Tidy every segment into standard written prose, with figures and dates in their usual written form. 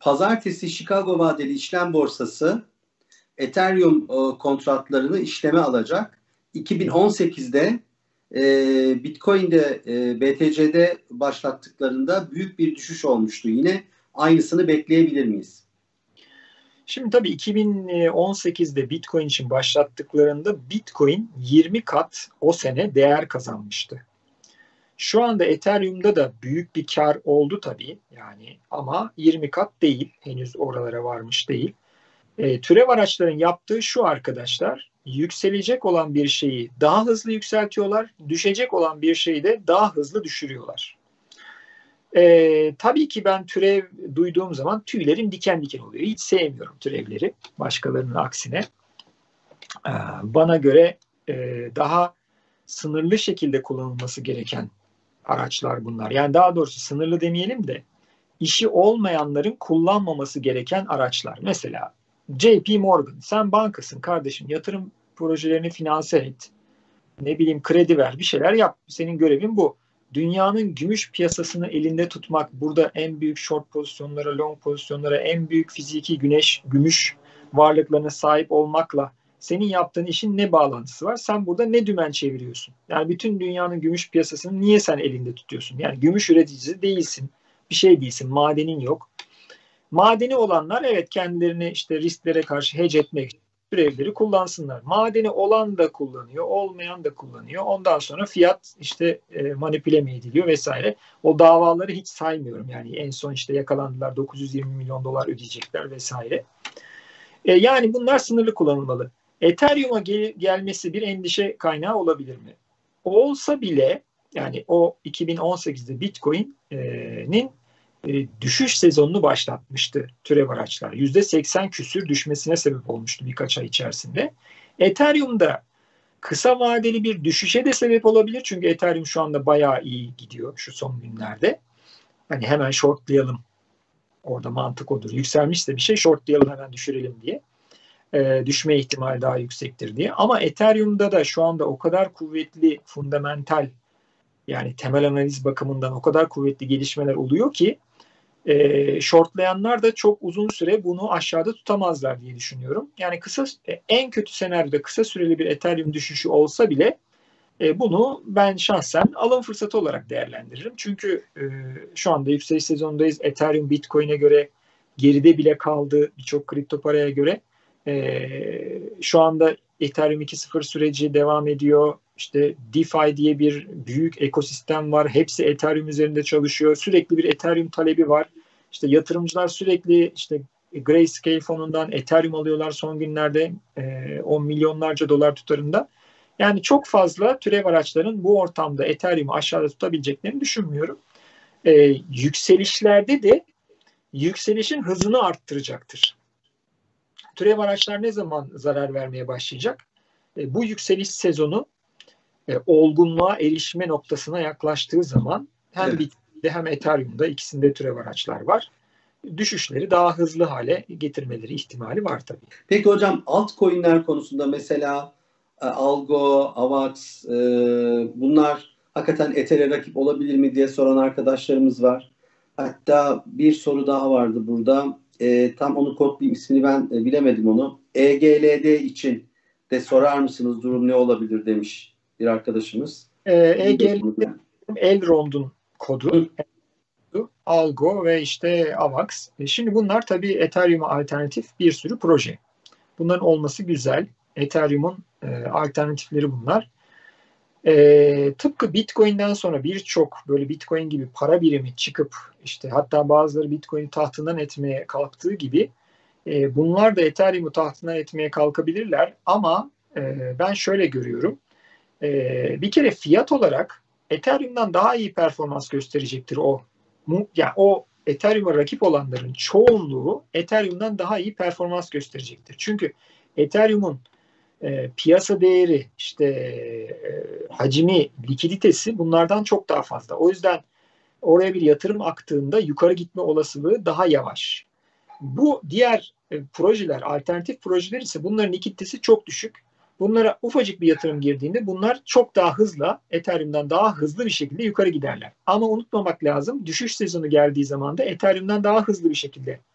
pazartesi Chicago vadeli işlem borsası Ethereum kontratlarını işleme alacak. 2018'de Bitcoin'de BTC'de başlattıklarında büyük bir düşüş olmuştu. Yine aynısını bekleyebilir miyiz? Şimdi tabii 2018'de Bitcoin için başlattıklarında Bitcoin 20 kat o sene değer kazanmıştı. Şu anda Ethereum'da da büyük bir kar oldu tabii yani, ama 20 kat değil, henüz oralara varmış değil. Türev araçların yaptığı şu arkadaşlar, yükselecek olan bir şeyi daha hızlı yükseltiyorlar, düşecek olan bir şeyi de daha hızlı düşürüyorlar. Tabii ki ben türev duyduğum zaman tüylerim diken diken oluyor. Hiç sevmiyorum türevleri, başkalarının aksine. Bana göre daha sınırlı şekilde kullanılması gereken araçlar bunlar. Yani daha doğrusu sınırlı demeyelim de işi olmayanların kullanmaması gereken araçlar. Mesela JP Morgan, sen bankasın kardeşim, yatırım projelerini finanse et. Ne bileyim, kredi ver, bir şeyler yap. Senin görevin bu. Dünyanın gümüş piyasasını elinde tutmak, burada en büyük short pozisyonlara, long pozisyonlara, en büyük fiziki gümüş varlıklarına sahip olmakla senin yaptığın işin ne bağlantısı var? Sen burada ne dümen çeviriyorsun? Yani bütün dünyanın gümüş piyasasını niye sen elinde tutuyorsun? Yani gümüş üreticisi değilsin, bir şey değilsin, madenin yok. Madeni olanlar evet kendilerini işte risklere karşı hedge etmek için türevleri kullansınlar. Madeni olan da kullanıyor, olmayan da kullanıyor. Ondan sonra fiyat işte manipüle mi ediliyor vesaire. O davaları hiç saymıyorum. Yani en son işte yakalandılar, 920 milyon dolar ödeyecekler vesaire. Yani bunlar sınırlı kullanılmalı. Ethereum'a gelmesi bir endişe kaynağı olabilir mi? Olsa bile yani o 2018'de Bitcoin'in düşüş sezonunu başlatmıştı türev araçlar. %80 küsür düşmesine sebep olmuştu birkaç ay içerisinde. Ethereum'da kısa vadeli bir düşüşe de sebep olabilir. Çünkü Ethereum şu anda bayağı iyi gidiyor şu son günlerde. Hani hemen shortlayalım. Orada mantık odur. Yükselmişse bir şey shortlayalım, hemen düşürelim diye. Düşme ihtimali daha yüksektir diye. Ama Ethereum'da da şu anda o kadar kuvvetli fundamental, yani temel analiz bakımından o kadar kuvvetli gelişmeler oluyor ki shortlayanlar da çok uzun süre bunu aşağıda tutamazlar diye düşünüyorum. Yani en kötü senaryoda kısa süreli bir Ethereum düşüşü olsa bile bunu ben şahsen alım fırsatı olarak değerlendiririm. Çünkü şu anda yükseliş sezonundayız. Ethereum Bitcoin'e göre geride bile kaldı, birçok kripto paraya göre. Şu anda Ethereum 2.0 süreci devam ediyor. İşte DeFi diye bir büyük ekosistem var. Hepsi Ethereum üzerinde çalışıyor. Sürekli bir Ethereum talebi var. İşte yatırımcılar sürekli işte Grayscale fonundan Ethereum alıyorlar son günlerde 10 milyonlarca dolar tutarında. Yani çok fazla türev araçların bu ortamda Ethereum'u aşağıda tutabileceklerini düşünmüyorum. Yükselişlerde de yükselişin hızını arttıracaktır. Türev araçlar ne zaman zarar vermeye başlayacak? Bu yükseliş sezonu olgunluğa erişme noktasına yaklaştığı zaman hem evet, Bitcoin'de hem Ethereum'da, ikisinde türev araçlar var. Düşüşleri daha hızlı hale getirmeleri ihtimali var tabii. Peki hocam, altcoin'ler konusunda mesela Algo, Avax, bunlar hakikaten Ether'e rakip olabilir mi diye soran arkadaşlarımız var. Hatta bir soru daha vardı burada. Tam onu kodlayayım, ismini ben bilemedim onu. EGLD için de sorar mısınız, durum ne olabilir demiş bir arkadaşımız. EGLD Elrond'un kodu. Algo ve işte Avax. Şimdi bunlar tabii Ethereum'a alternatif bir sürü proje. Bunların olması güzel. Ethereum'un alternatifleri bunlar. Tıpkı Bitcoin'den sonra birçok böyle Bitcoin gibi para birimi çıkıp işte hatta bazıları Bitcoin'i tahtından etmeye kalktığı gibi bunlar da Ethereum'u tahtından etmeye kalkabilirler. Ama ben şöyle görüyorum. Bir kere fiyat olarak Ethereum'dan daha iyi performans gösterecektir o. Yani o Ethereum'a rakip olanların çoğunluğu Ethereum'dan daha iyi performans gösterecektir. Çünkü Ethereum'un piyasa değeri, işte hacmi, likiditesi bunlardan çok daha fazla. O yüzden oraya bir yatırım aktığında yukarı gitme olasılığı daha yavaş. Bu diğer projeler, alternatif projeler ise bunların likiditesi çok düşük. Bunlara ufacık bir yatırım girdiğinde bunlar çok daha hızlı, Ethereum'dan daha hızlı bir şekilde yukarı giderler. Ama unutmamak lazım, düşüş sezonu geldiği zaman da Ethereum'dan daha hızlı bir şekilde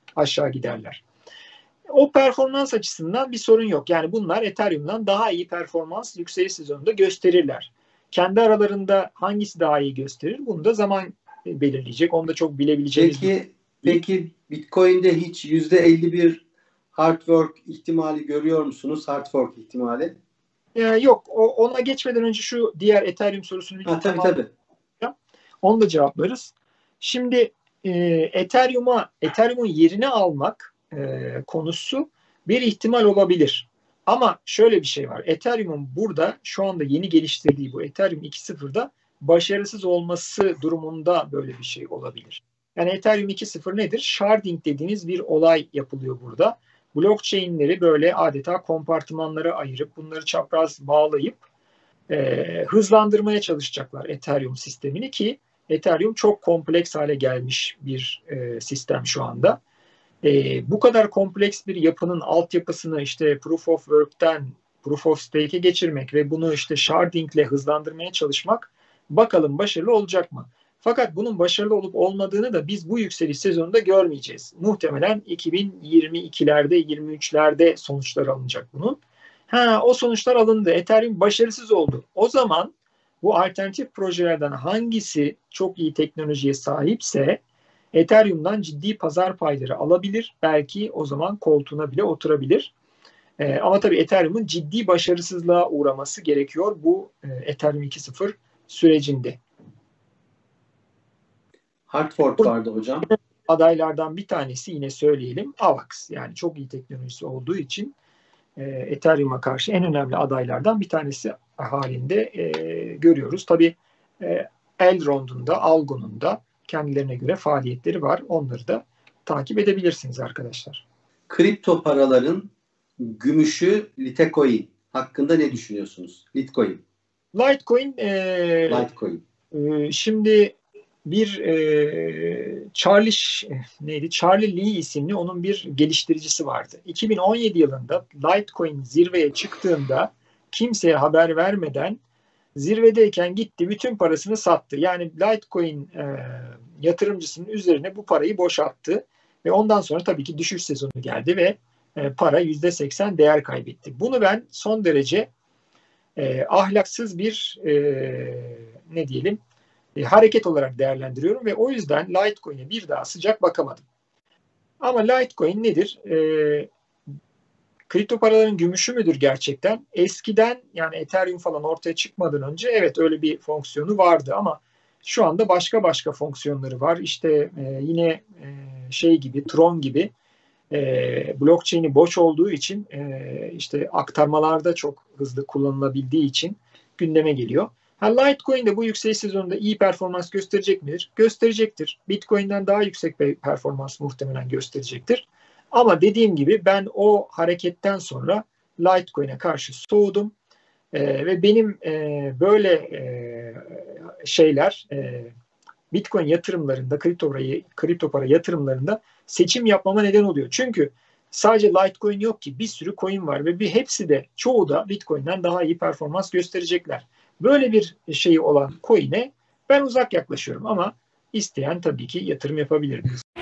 aşağı giderler. O performans açısından bir sorun yok. Yani bunlar Ethereum'dan daha iyi performans yükseliş sezonunda gösterirler. Kendi aralarında hangisi daha iyi gösterir? Bunu da zaman belirleyecek. Onu da çok bilebileceğimiz Peki Bitcoin'de hiç %51 hard work ihtimali görüyor musunuz? Hard fork ihtimali? Yok. Ona geçmeden önce şu diğer Ethereum sorusunu bir tabii. Onu da cevaplarız. Şimdi Ethereum'un yerini almak konusu bir ihtimal olabilir. Ama şöyle bir şey var. Ethereum'un burada şu anda yeni geliştirdiği bu Ethereum 2.0'da başarısız olması durumunda böyle bir şey olabilir. Yani Ethereum 2.0 nedir? Sharding dediğiniz bir olay yapılıyor burada. Blockchain'leri böyle adeta kompartımanlara ayırıp bunları çapraz bağlayıp hızlandırmaya çalışacaklar Ethereum sistemini ki Ethereum çok kompleks hale gelmiş bir sistem şu anda. Bu kadar kompleks bir yapının altyapısını işte Proof of Work'ten Proof of Stake'e geçirmek ve bunu işte shardingle hızlandırmaya çalışmak bakalım başarılı olacak mı? Fakat bunun başarılı olup olmadığını da biz bu yükseliş sezonunda görmeyeceğiz. Muhtemelen 2022'lerde, 23'lerde sonuçlar alınacak bunun. O sonuçlar alındı. Ethereum başarısız oldu. O zaman bu alternatif projelerden hangisi çok iyi teknolojiye sahipse Ethereum'dan ciddi pazar payları alabilir. Belki o zaman koltuğuna bile oturabilir. Ama tabii Ethereum'un ciddi başarısızlığa uğraması gerekiyor bu Ethereum 2.0 sürecinde. Hard fork vardı hocam. Adaylardan bir tanesi yine söyleyelim AVAX. Yani çok iyi teknolojisi olduğu için Ethereum'a karşı en önemli adaylardan bir tanesi halinde görüyoruz. Tabii Elrond'un da Algo'nun da kendilerine göre faaliyetleri var. Onları da takip edebilirsiniz arkadaşlar. Kripto paraların gümüşü Litecoin hakkında ne düşünüyorsunuz? Litecoin şimdi bir Charlie Lee isimli onun bir geliştiricisi vardı. 2017 yılında Litecoin zirveye çıktığında kimseye haber vermeden zirvedeyken gitti bütün parasını sattı. Yani Litecoin yatırımcısının üzerine bu parayı boşalttı ve ondan sonra tabii ki düşüş sezonu geldi ve para %80 değer kaybetti. Bunu ben son derece ahlaksız bir hareket olarak değerlendiriyorum ve o yüzden Litecoin'e bir daha sıcak bakamadım. Ama Litecoin nedir? Kripto paraların gümüşü müdür gerçekten? Eskiden yani Ethereum falan ortaya çıkmadan önce evet öyle bir fonksiyonu vardı ama şu anda başka fonksiyonları var. İşte yine gibi Tron gibi blockchain'i boş olduğu için işte aktarmalarda çok hızlı kullanılabildiği için gündeme geliyor. Litecoin de bu yükseliş sezonunda iyi performans gösterecek midir? Gösterecektir. Bitcoin'den daha yüksek bir performans muhtemelen gösterecektir. Ama dediğim gibi ben o hareketten sonra Litecoin'e karşı soğudum. Ve benim böyle şeyler Bitcoin yatırımlarında, kripto para yatırımlarında seçim yapmama neden oluyor. Çünkü sadece Litecoin yok ki bir sürü coin var ve çoğu da Bitcoin'den daha iyi performans gösterecekler. Böyle bir şeyi olan coin'e ben uzak yaklaşıyorum ama isteyen tabii ki yatırım yapabilir.